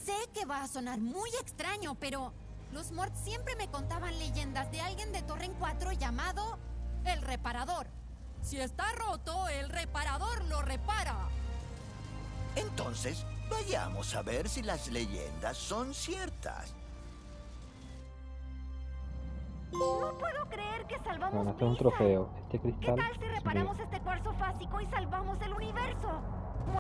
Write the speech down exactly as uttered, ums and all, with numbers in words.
Sé que va a sonar muy extraño, pero los Morts siempre me contaban leyendas de alguien de Torren cuatro llamado el Reparador. Si está roto, el Reparador lo repara. Entonces, vayamos a ver si las leyendas son ciertas. No puedo creer que salvamos Ganaste un Blizzard. trofeo. Este ¿Qué cristal tal si es mío. reparamos este cuarzo fásico y salvamos el universo?